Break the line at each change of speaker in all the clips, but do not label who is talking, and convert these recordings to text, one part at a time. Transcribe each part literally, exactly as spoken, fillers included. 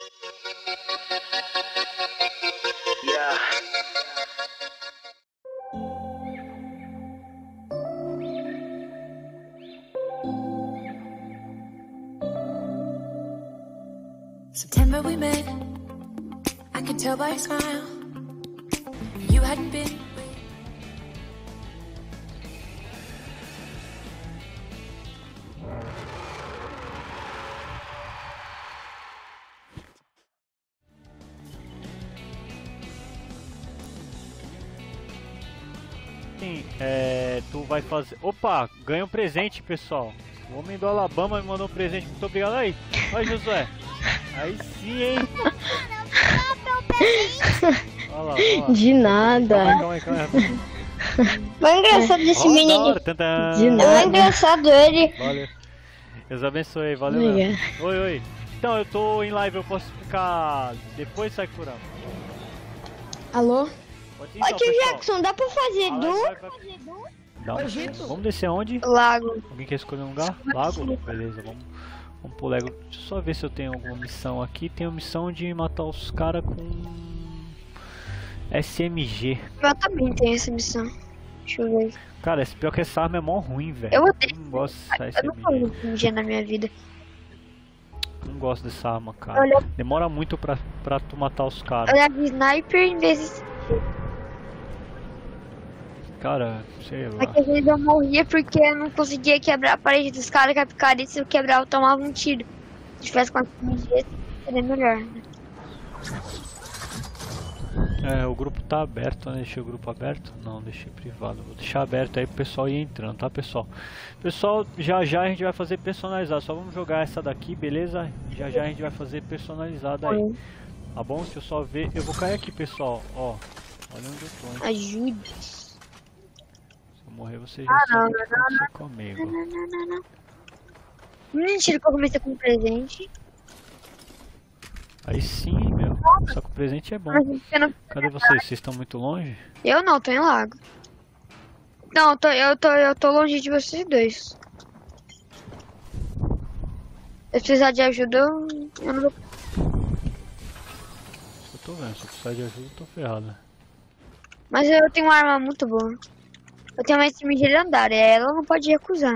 Yeah.
September we met, I could tell by your smile, you hadn't been.
Sim, é, tu vai fazer... Opa, ganha um presente, pessoal. O homem do Alabama me mandou um presente, muito obrigado aí. Vai, Josué. Aí sim, hein? Olha lá, olha lá.
De nada.
Calma aí, calma aí, calma aí.
Mas é engraçado esse
Ó, da
menino.
hora, tantã.
De nada. É engraçado ele.
Valeu. Deus abençoe, valeu
Obrigado.
mesmo. Oi, oi. Então, eu tô em live, eu posso ficar depois sai curando.
Alô?
Pode ir,
Ô
então,
tio
pessoal.
Jackson, dá pra fazer
A live
du?
vai- vai- Dá um- Vamos descer onde?
Lago.
Alguém quer escolher um lugar? Lago? Beleza, vamos, vamos pro Lego. Deixa eu só ver se eu tenho alguma missão aqui. Tenho missão de matar os caras com S M G.
Eu também tenho essa missão. Deixa eu ver.
Cara, esse pior que essa arma é mó ruim, velho.
Eu odeio.
Não gosto dessa
Eu nunca
S M G.
vi um dia na minha vida.
Não gosto dessa arma, cara.
Olha-
Demora muito pra, pra tu matar os caras.
Eu levo sniper em vez de...
Cara, sei lá.
Às vezes eu morria porque eu não conseguia quebrar a parede dos caras, que a picareta, se eu quebrar eu tomava um tiro. Se tivesse com a S M G, seria melhor, né?
É, o grupo tá aberto, né? Deixei o grupo aberto? Não, deixei privado. Vou deixar aberto aí pro pessoal ir entrando, tá, pessoal? Pessoal, já já a gente vai fazer personalizado. Só vamos jogar essa daqui, beleza? Já já a gente vai fazer personalizada aí. Tá bom? Deixa eu só ver. Eu vou cair aqui, pessoal. Ó, olha onde eu tô, hein?
Ajude.
Se eu morrer, você já
Ah,
sabe
não,
o que vai acontecer comigo.
Não, não, não, não. Mentira que eu comecei com um presente.
Aí sim, meu. Só que o presente é bom.
Mas eu não...
Cadê vocês? Vocês estão muito longe?
eu não, tô em lago. Não, eu tô, eu tô, eu tô longe de vocês dois. Se precisar de ajuda, eu, eu não vou.
Eu tô vendo, se eu precisar de ajuda, eu tô ferrado.
Mas eu tenho uma arma muito boa. Eu tenho uma S M G lendária, ela não pode recusar.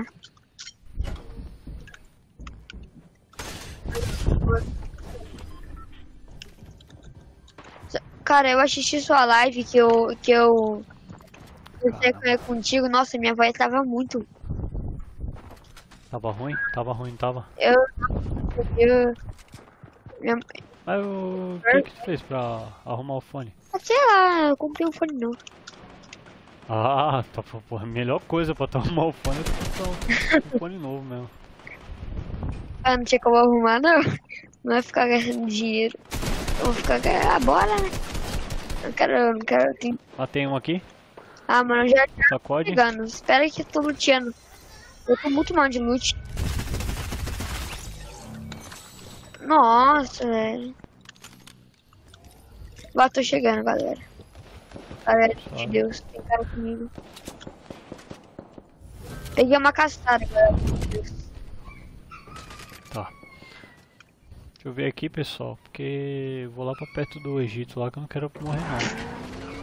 Cara, eu assisti sua live que eu que eu eu contigo. Nossa, minha voz tava muito.
Tava ruim? Tava ruim, tava.
Eu eu minha,
Mas o que que tu fez pra arrumar o fone?
sei lá, eu comprei um fone novo.
Ah, tá, pô, a melhor coisa pra tu arrumar o fone é tu comprar um fone novo mesmo.
Ah, não tinha como arrumar, não. Não vai ficar gastando dinheiro. Eu vou ficar ganhando a bola, né? Eu quero, eu não quero. Eu tenho...
Ah, tem um aqui?
Ah, mano, eu já tô
Sacode?
pegando. Espera que eu tô luteando. Eu tô muito mal de loot. Nossa, velho. Lá tô chegando, galera. Galera de Deus, tem cara comigo. Peguei uma castada, galera.
Tá. Deixa eu ver aqui, pessoal, porque eu vou lá pra perto do Egito lá que eu não quero morrer não.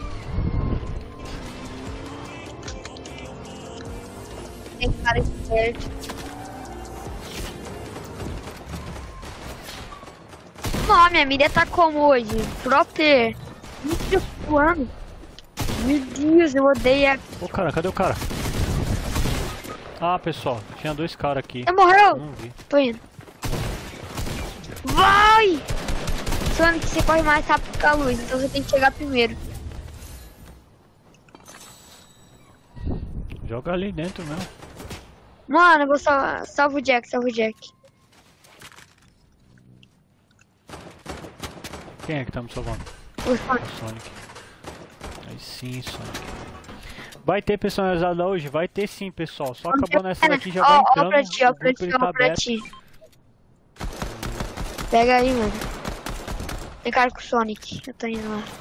Tem cara de perto. Não, minha mira tá como hoje? Proper. Muito voando. Meu Deus, eu odeio a...
Ô cara, cadê o cara? Ah, pessoal, tinha dois caras aqui.
Você morreu?
Não vi.
Tô indo. Vai! Sonic, você corre mais rápido que a luz, então você tem que chegar primeiro.
Joga ali dentro mesmo.
Mano, eu vou salvar. Salva o Jack, salva o Jack.
Quem é que tá me salvando?
O Sonic.
O Sonic. Aí sim, Sonic. Vai ter personalizada hoje? Vai ter sim, pessoal. Só acabando essa daqui já vai
Ó,
entrando.
ó pra ti, ó
o
pra
grupo,
ti,
ele
ó
tá
pra
aberto.
ti. Pega aí, mano. Tem cara com o Sonic. Eu tô indo lá.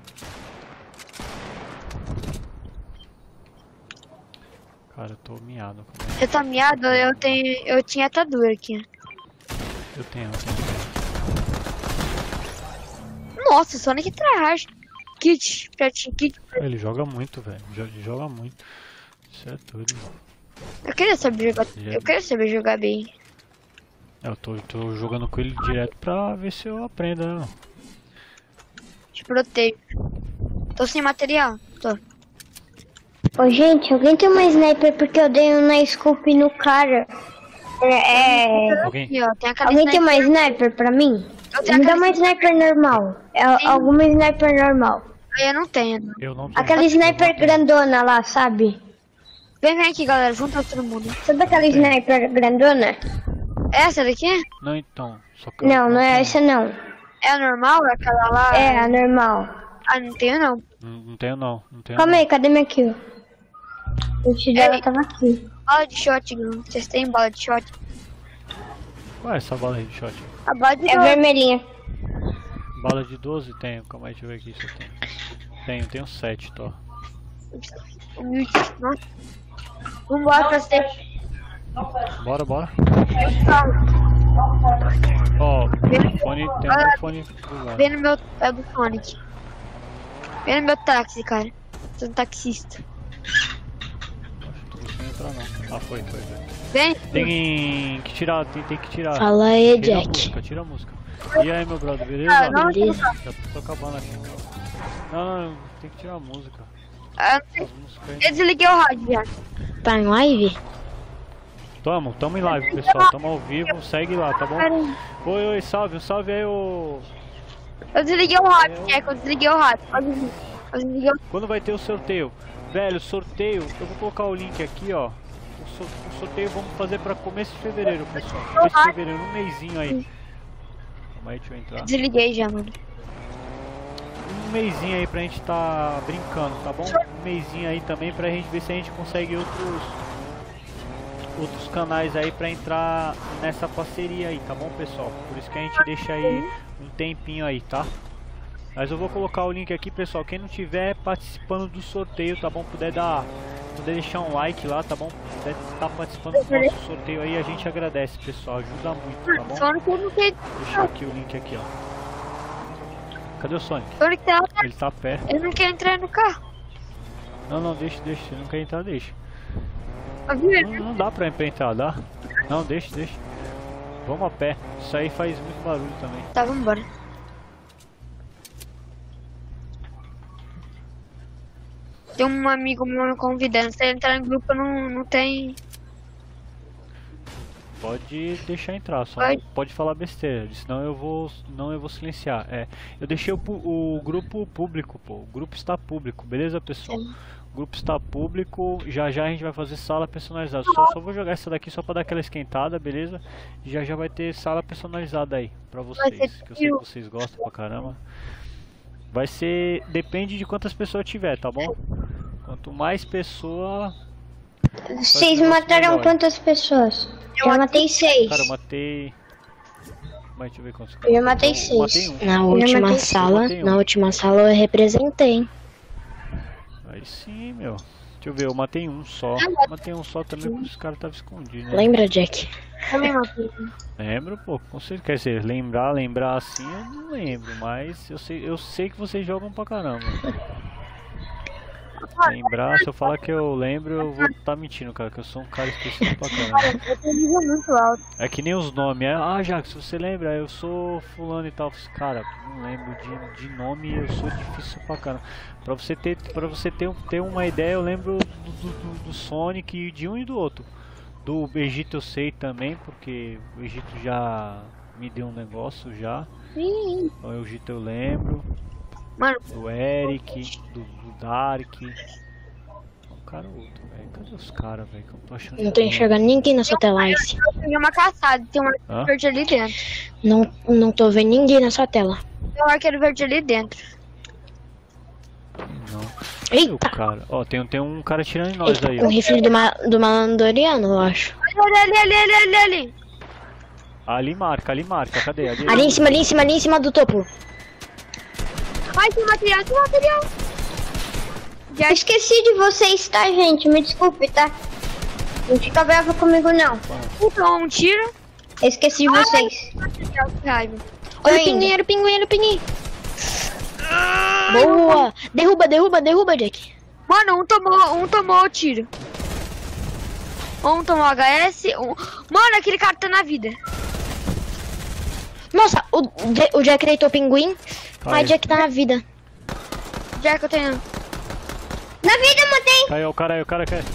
Cara, eu tô miado.
Eu tô miado, eu tenho. Eu tinha atadura aqui.
Eu tenho, eu tenho.
Nossa, Sonic tryhard. Kit, Pratinho, kit.
Ele joga muito, velho. Ele joga muito. Isso é tudo.
Eu queria saber jogar.
Ele é-
Eu queria saber jogar bem.
Eu tô, tô jogando com ele direto pra ver se eu aprendo, né?
Te protejo. Tô sem material. Tô.
Ô, gente, alguém tem uma sniper porque eu dei um na scope no cara. É, é...
Alguém?
Aqui, ó, tem aquela
Alguém tem
sniper.
uma sniper pra mim?
Eu tenho
Me dá
aquela
uma sniper normal. É,
Tem.
alguma sniper normal.
Aí eu não tenho.
Eu não tenho.
Aquela
Eu
sniper
não tenho.
grandona lá, sabe?
Vem, vem aqui, galera. Junta todo mundo.
Sabe aquela sniper grandona?
Essa daqui?
Não, então. Só que eu
Não, não é
tenho.
essa não.
É a normal? É aquela lá?
É a normal.
Ah, não tenho não.
Não, não tenho não. Não tenho
Calma
não.
aí, cadê minha kill? O tiro dela
Ei.
tava aqui.
Bala de shotgun. Vocês têm bala de shot?
Qual é essa bala aí de shot?
A bala de
É vermelhinha.
Bala de doze? Tenho. Calma aí, deixa eu ver aqui se eu tenho. Tenho, tenho sete, tô.
humilde. Nossa. Vambora pra ser.
Bora, bora. Ó, fone, tem um fone do lado.
Vem no meu. É do Sonic. Vem no meu táxi, cara. Sou um taxista.
Acho que você não entrar não. Ah, foi, foi. foi.
Vem.
Tem que tirar, tem, tem que tirar.
Fala aí,
Tira a
Jack.
música, tira a música. E aí, meu brother, beleza?
Ah, não,
Beleza.
Já tô acabando aqui. Não, não, tem que tirar a música.
Ah,
As músicas aí.
eu desliguei o rádio já.
Tá em live?
Tamo, tamo em live, pessoal. Tamo ao vivo, segue lá, tá bom? Oi, oi, salve, salve aí, ô.
Eu desliguei o rádio, Jack. Eu desliguei o rádio. Eu desliguei- eu desliguei o
Quando vai ter o sorteio? Velho, sorteio, eu vou colocar o link aqui, ó. O, so- o sorteio vamos fazer pra começo de fevereiro, pessoal. Começo de fevereiro, um mêsinho aí. Calma aí, deixa eu entrar.
Desliguei já, mano.
Um mêsinho aí pra gente tá brincando, tá bom? Um mêsinho aí também pra gente ver se a gente consegue outros outros canais aí pra entrar nessa parceria aí, tá bom, pessoal? Por isso que a gente deixa aí um tempinho aí, tá? Mas eu vou colocar o link aqui, pessoal. Quem não tiver participando do sorteio, tá bom? Puder dar, puder deixar um like lá, tá bom? Puder estar participando do nosso sorteio aí, a gente agradece, pessoal. Ajuda muito, tá bom?
Sonic eu não sei.
Deixa aqui o link aqui, ó. Cadê o Sonic?
Sonic tá.
Ele tá perto.
Eu não quero entrar no carro.
Não, não, deixa, deixa. Se não quer entrar, deixa.
Viu?
Não, não dá pra entrar, dá? Não, deixa, deixa. Vamos a pé. Isso aí faz muito barulho também.
Tá, vambora. Tem um amigo meu me convidando. Se ele entrar no grupo, não, não tem.
Pode deixar entrar, só
Vai.
não pode falar besteira, senão eu vou, não eu vou silenciar. É, eu deixei o, pu- o grupo público, pô. O grupo está público, beleza, pessoal? O grupo está público. Já já a gente vai fazer sala personalizada. Só, só vou jogar essa daqui só pra dar aquela esquentada, beleza? E já já vai ter sala personalizada aí pra vocês,
ser
que eu sei que vocês gostam pra caramba. Vai ser, depende de quantas pessoas tiver, tá bom? Quanto mais pessoa,
Vocês
ser
mataram
melhor.
quantas pessoas? Já matei seis.
cara, eu matei. Mas deixa eu ver quantos
Eu já matei
Eu
seis.
matei um.
Na
Eu
última
matei-
sala,
matei um.
na última sala eu representei.
Aí sim, meu. Deixa eu ver, eu matei um só. Matei um só também porque os caras estavam escondidos, né?
Lembra, Jack?
Também matei.
Lembro, pô, com certeza. Quer dizer, lembrar, lembrar assim eu não lembro, mas eu sei, eu sei que vocês jogam pra caramba. Lembrar, se eu falar que eu lembro, eu vou estar mentindo, cara, que eu sou um cara específico pra caramba.
Eu tenho nível muito alto.
É que nem os nomes, é, ah, Jack, se você lembra, eu sou fulano e tal. Cara, não lembro de, de nome, eu sou difícil pra caramba. Pra você ter, pra você ter, ter uma ideia, eu lembro do, do, do Sonic, de um e do outro. Do Egito eu sei também, porque o Egito já me deu um negócio já. Então o Egito eu lembro.
Mano,
Do Eric, do, do Dark. Um cara ou outro, velho. Cadê os caras, velho? Que eu tô achando.
Não tô enxergando ninguém na sua tela, Ice.
eu peguei uma caçada. Tem um arqueiro
Hã?
verde ali dentro.
Não, não tô vendo ninguém na sua tela.
Tem um arqueiro verde ali dentro.
Não. Cadê o
Eita!
cara? Ó, tem, tem um cara tirando em nós
Eita,
aí,
um
ó.
rifle do, ma do Malandoriano, eu acho.
Olha ali, ali, ali, ali, ali.
Ali marca, ali marca. Cadê? Ali,
Ali em cima, ali em cima, ali em cima do topo.
Vai, tem material, tem material.
Já esqueci de vocês, tá, gente? Me desculpe, tá? Não fica brava comigo, não.
Então, um tiro.
Eu esqueci de vocês.
Material, que raiva.
Olha o
indo.
pinguim, olha o pinguim, olha o pinguim. Boa! Derruba, derruba, derruba, Jack.
Mano, um tomou, um tomou o tiro. Um tomou H S. Um... Mano, aquele cara tá na vida.
Nossa, o, Ja- o Jack deitou o pinguim,
Cai.
mas o Jack tá na vida.
Já que eu tenho.
Na vida, matei.
Caiu, o cara aí, o cara caiu.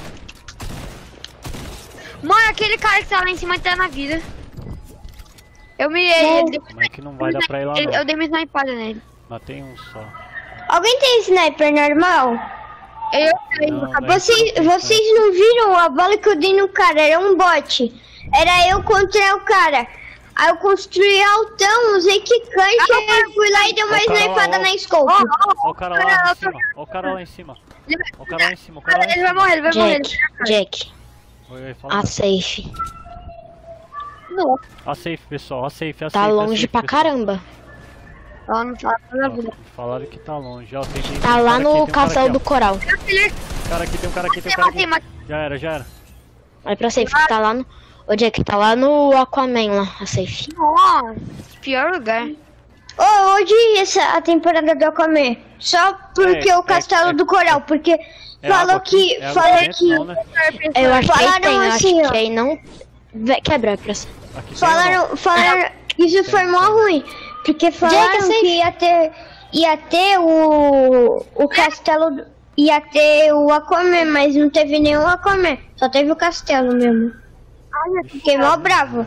Mano, aquele cara que tá lá em cima tá na vida. Eu me. Ele, deu-
Como é que não vai dar pra ir lá
ele-
não?
eu dei uma snipada nele.
Matei um só.
Alguém tem sniper normal?
Eu tenho.
Não,
acabou-
velho.
Vocês, vocês não viram a bala que eu dei no cara? Era um bot. Era eu contra o cara. Aí eu construí altão, usei quicante, aí eu fui lá e dei uma
Ó, o cara lá,
snipada
ó.
na scope.
Ó, ó,
Ó o cara lá em cima, ó o cara lá em cima. Ó o cara lá em cima, o cara lá em
Ele vai
cima.
morrer, ele vai morrer.
Jack, Jack,
Oi, oi, fala.
a safe.
Não,
A safe, pessoal, a safe, a safe.
Tá
a
longe
safe,
pra
pessoal.
caramba.
ela não tá na
Ó,
vida.
falaram que tá longe, ó. Tem, tem, tem
Tá
um
lá
cara aqui,
no
tem um cara
castelo
aqui,
do coral.
Ele
ó. Cara aqui, tem um cara aqui, tem um
matei,
cara
matei,
aqui.
matei.
Já era, já era.
Vai pra safe, tá lá no... Ô Jack, tá lá no Aquaman lá, a safe.
Nossa, pior lugar.
Ô, hoje essa a temporada do Aquaman. Só porque
É,
o castelo
é,
do coral, porque
É
falou
água
que.
aqui, é água
falou
dentro,
que.
não, né?
Eu acho que aí
Falaram
tem, eu acho
assim, ó.
que aí não... Vai- Quebra pra cima.
Aqui tem ou
Falaram, falaram, isso foi mó ruim, porque falaram
safe.
que ia ter, ia ter o, o castelo, do- ia ter o Aquaman, mas não teve nenhum Aquaman, só teve o castelo mesmo. Fiquei mó bravo.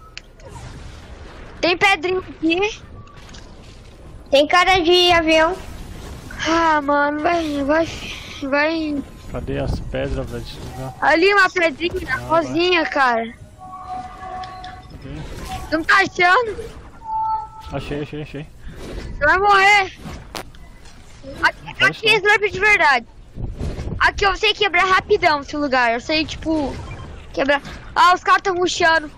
Tem pedrinha aqui.
Tem cara de avião.
Ah, mano, vai, vai, vai.
não? Cadê as pedras, velho? Desse lugar?
Ali uma pedrinha, rosinha, cara.
Cadê?
Tu não tá achando?
Achei, achei, achei.
Você vai morrer. Aqui, aqui é slurp de verdade. Aqui eu sei quebrar rapidão esse lugar. Eu sei, tipo, quebrar. Ah, os caras tão rushando.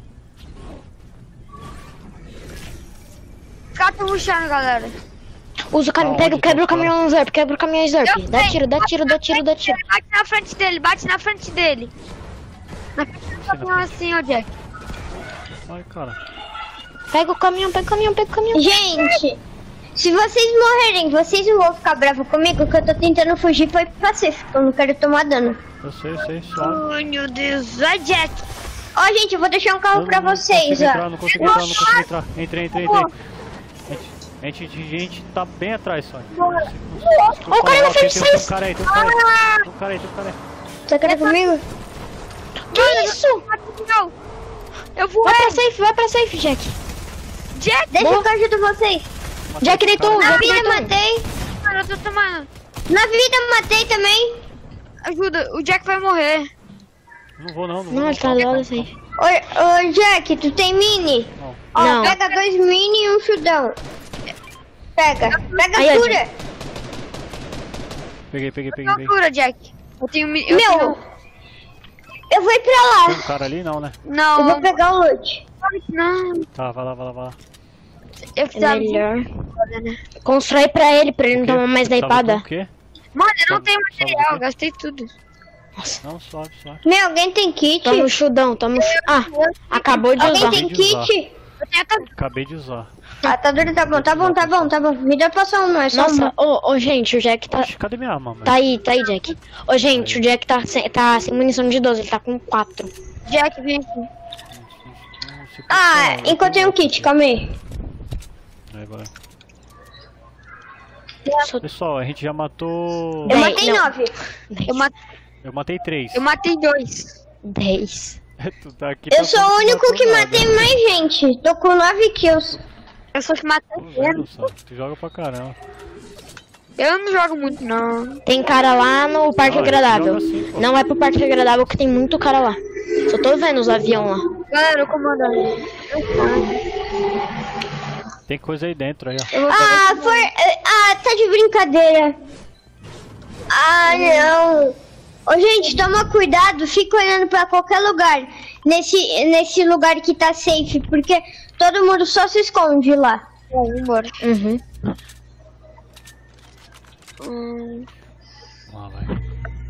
Os caras tão rushando, galera.
Usa o caminhão,
Aonde
pega,
tá
quebra o
os caras?
caminhão Slurp, quebra o caminhão Slurp.
Eu
Dá
sei.
tiro, dá tiro, dá tiro, dá tiro.
Bate na frente dele, bate na frente dele. Na frente do caminhão assim, ó, Jack.
Ai, cara.
Pega o caminhão, pega o caminhão, pega o caminhão.
Gente, se vocês morrerem, vocês não vão ficar bravos comigo, que eu tô tentando fugir pra ir pra safe, que eu não quero tomar dano.
Eu sei, eu sei, suave.
Ai, meu Deus. Vai, Jack.
Ó, gente, eu vou deixar um carro
Eu
pra
não
vocês,
consigo entrar,
ó.
não consigo entrar, não consigo entrar. Entrei, entrei, entrei. A gente, a gente, a gente tá bem atrás, só.
Ó, o cara não fez
Tem um
isso.
cara aí, tem um cara aí. Tem um cara aí, tem um cara aí.
Tá querendo comigo?
Que isso?
Não. Eu vou.
Vai pra safe, vai pra safe, Jack.
Jack,
Deixa que eu ajudo vocês.
Matei
Jack
esse
deitou,
cara.
Na
Jack
vida
deitou.
matei.
mano, eu tô tomando.
Na vida matei também.
Ajuda, o Jack vai morrer.
Não vou não, não vou.
Não, ele tá
calma,
lá
calma,
da safe.
Ô, ô, Jack, tu tem mini?
calma.
Ó,
Não.
pega dois mini e um chudão. Pega, pega
Aí, ó,
cura.
Peguei, peguei, peguei, peguei.
Altura, Jack. Eu tenho. mi- Eu
Meu,
tenho...
eu vou ir pra
Tem
lá.
um cara ali? Não, né?
Não,
Eu vou pegar o loot.
não.
Tá, vai lá, vai lá, vai lá.
Eu precisava.
Melhor. Constrói pra ele, pra ele não
O quê?
tomar mais
Tava
naipada.
com o quê?
Mano, eu não
Sabe-
tenho
sabe
material,
do quê?
gastei tudo.
Não, suave, suave.
Meu, alguém tem kit?
Toma um chudão, toma um ch... Ah, acabou de
Alguém
usar.
tem
Acabei de usar.
kit?
Eu tenho até.
Acabei de usar.
Ah, tá duro, tá bom, tá bom, tá bom, tá bom. Me dá pra só uma, é só
Nossa,
uma.
ô, ô, gente, o Jack tá...
Oxe, cadê minha arma, mano?
Tá aí, tá aí, Jack. Ô, gente, o Jack tá sem, tá sem munição de doze, ele tá com quatro.
Jack, vem aqui.
Não se
Ah,
preocupa, não,
encontrei um kit, calma aí.
Aí, vai.
Só-
Pessoal, a gente já matou...
Eu
Bem,
matei
não.
nove.
Eu, ma...
Eu matei três.
eu matei dois.
dez.
Tu tá aqui,
Eu
tá
sou o
tudo
único que
nada.
matei mais gente. Tô com nove kills.
Eu só que matei
Tô
menos.
vendo, só. Tu joga pra caramba.
Eu não jogo muito, não.
Tem cara lá no Parque
Não, ele
Agradável.
joga assim, pô.
Não é pro Parque Agradável que tem muito cara lá. Só tô vendo os aviões lá.
Galera, o comandante.
Tem coisa aí dentro aí, ó.
Eu vou
Ah, for... ah, tá de brincadeira. Ah, não. Ô, gente, toma cuidado. Fica olhando pra qualquer lugar. Nesse, nesse lugar que tá safe. Porque todo mundo só se esconde lá.
Vamos embora.
Uhum.
Hum.
Vamos lá, vai.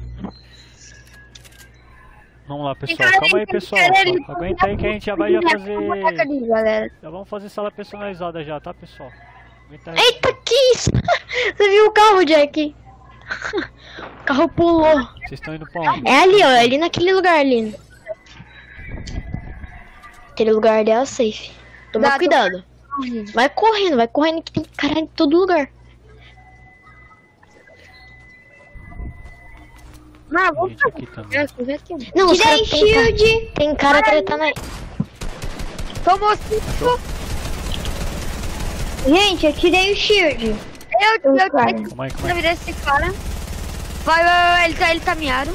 Vamos lá, pessoal.
Tem cara
Calma aí,
que
pessoal.
quer ele-
Aguenta aí que a gente já vai já fazer...
Boneca ali, galera.
Já vamos fazer sala personalizada já, tá, pessoal? Aguenta aí.
Eita, que isso? Você viu o carro, Jack? O carro pulou.
Vocês estão indo pra onde?
É ali, ó. É ali naquele lugar ali. Aquele lugar ali é a safe. Toma
Dá,
cuidado. Vai correndo, vai correndo que tem cara em todo lugar.
Mano, vou
Gente aqui também.
fazer.
Não, os
Tirei
caras tem, ca-
shield.
tem cara tretando aí.
Tomou cinco.
Gente, eu tirei o shield.
Eu, eu, eu,
cara.
eu,
Calma aí, calma
eu
aí.
virei esse cara. Vai, vai, vai, ele tá, ele tá miado.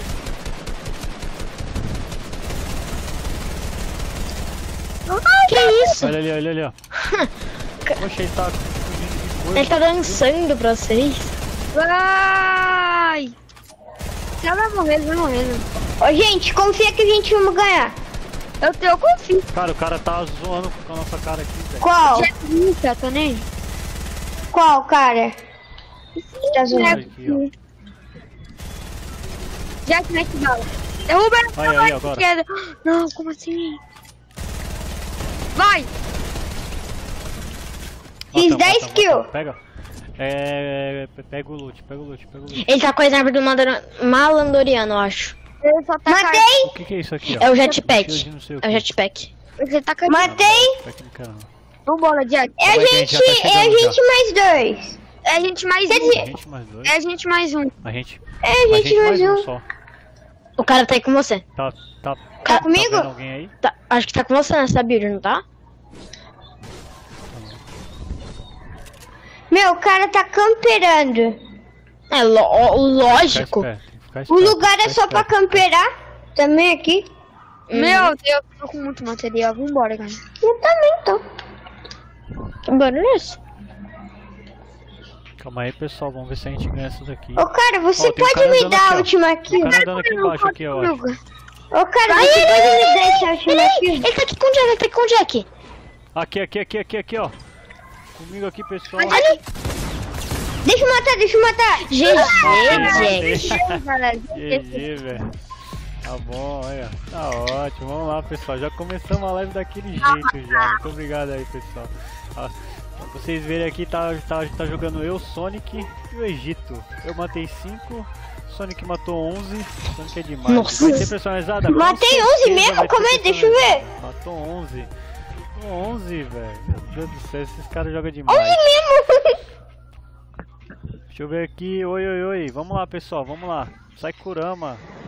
Que isso?
Olha ali, olha ali, ó. Poxa, ele tá fugindo de coisa.
Ele tá dançando pra vocês.
Vai! Já vai morrer, vai morrer.
Ô, gente, confia que a gente vai ganhar.
Eu, eu confio.
Cara, o cara tá zoando com a nossa cara aqui, velho.
Qual?
Já nunca, tá nem?
Qual, cara? Tá zoando?
Olha aqui, ó.
Jack, mete bala. Derruba
Aí,
ela
aí,
pra
agora.
esquerda. Não, como assim? Vai!
Fiz
Mata,
dez
mata,
kills.
mata. Pega. É. Pega o loot, pega o loot, pega o loot.
Ele tá com a árvore do Mandara- Malandoriano, eu acho.
Ele só tá
Matei!
O que que é isso aqui, ó?
É o jetpack.
Shield não sei o
É o
quê.
jetpack.
caindo. Ele tá caindo.
Matei!
Jetpack não quero, não.
Vambora, Jack.
É a
Vai,
gente,
gente, já tá
é a
chegando
gente mais dois.
É a gente mais
Quer
um.
A gente mais dois.
É a gente mais um.
A gente.
É a
A
gente,
gente
mais
mais
um.
um só.
O cara tá aí com você.
Tá, tá.
Tá comigo?
Tá vendo alguém aí?
Tá, acho que tá com você nessa build, não tá?
Meu, o cara tá camperando.
É lo- lógico.
Ficar esperto, tem que ficar
O
esperto,
lugar é
ficar
só pra
esperto.
camperar. Também aqui.
Meu Deus, tô com muito material. Vambora, cara.
Eu também tô.
Que barulho é esse?
Calma aí, pessoal, vamos ver se a gente ganha essa daqui.
Ô, cara, você
Ó, tem um
pode
cara
me
andando
dar
aqui,
a
ó.
última aqui?
O cara andando aqui embaixo, aqui, ó. acho.
Ô, cara, você pode me dar essa última aqui?
Ele tá aqui com o Jack, ele tá aqui com o Jack.
Aqui, aqui, aqui, aqui, aqui, ó. Comigo aqui, pessoal.
Ali. Deixa eu matar, deixa eu matar.
G G, Jack.
Galera,
G G, velho. Tá bom, olha. Tá ótimo. Vamos lá, pessoal. Já começamos a live daquele jeito já. Muito obrigado aí, pessoal. Ó, pra vocês verem aqui, tá, tá, tá jogando eu, Sonic e o Egito. Eu matei cinco, Sonic matou onze. Sonic é demais.
Nossa.
Vai ser personalizada? Com
Matei onze
certeza
mesmo?
vai ter
Como é? Deixa eu ver.
personalizada. Matou onze. Matou onze, velho. Meu Deus do céu, esses caras jogam demais.
onze mesmo.
Deixa eu ver aqui. Oi, oi, oi. Vamos lá, pessoal. Vamos lá. Sai Kurama.